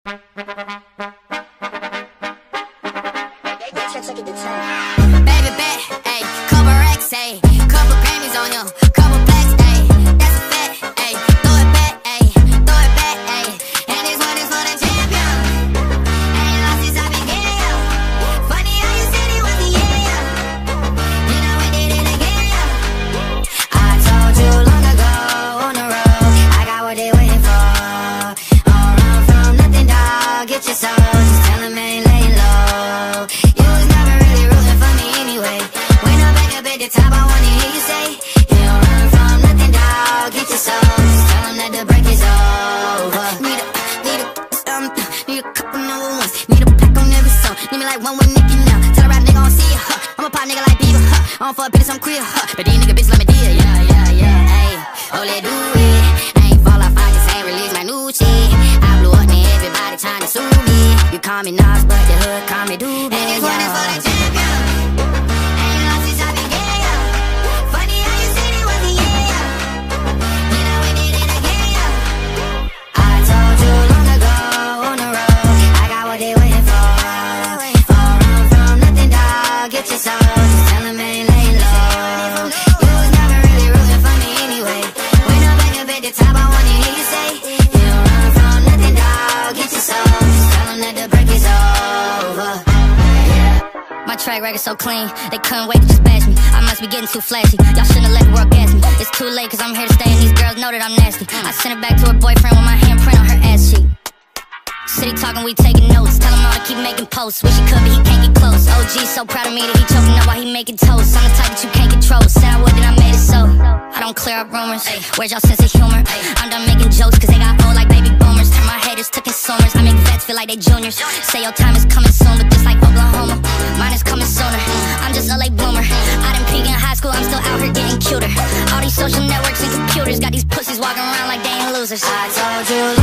Baby bet, ayy, couple racks, ayy, couple Grammys on you, couple plaques, ayy, that's a fact, ayy, throw it back, ayy, ayy, and this one is for the champion. Ain't lost since I began. Funny how you said it wasn't then I went did it again. I told you long ago on the road, I got what they waiting for. Don't run from nothing, dog. Get your soul, just tell them ain't laying low. At the top, I wanna hear you say, you don't run from nothing, dog. Get your soul, just tell them that the break is over. Need a couple number ones. Need a pack on every song. Need me like one with Nicky now. Tell a rap nigga I don't see ya, I'm a pop nigga like Bieber, I don't fuck bitches, I'm queer, but these nigga bitch let me deal, yeah, ayy. Oh, let do it. I ain't fall off, I just ain't release my new shit. I blew up, and everybody trying to sue me. You call me Nas, but the hood call me Doobie. And this one is for the champion. Track record so clean, they couldn't wait to just bash me. I must be getting too flashy. Y'all shouldn't let the world gas me. It's too late cause I'm here to stay and these girls know that I'm nasty. I sent it back to her boyfriend with my handprint on her ass cheek. City talking, we taking notes. Tell him all to keep making posts. Wish he could but he can't get close. OG so proud of me that he choking up while he making toast. I'm the type that you can't control. Said I would and I made it so. I don't clear up rumors. Where's y'all sense of humor? I'm done making jokes cause they got old like baby boomers. Turn my haters to consumers. I make vets feel like they juniors. Say your time is coming soon, but just like Oklahoma, mine is coming sooner. I'm just a late bloomer. I didn't peak in high school, I'm still out here getting cuter. All these social networks and computers got these pussies walking around like they ain't losers. I told you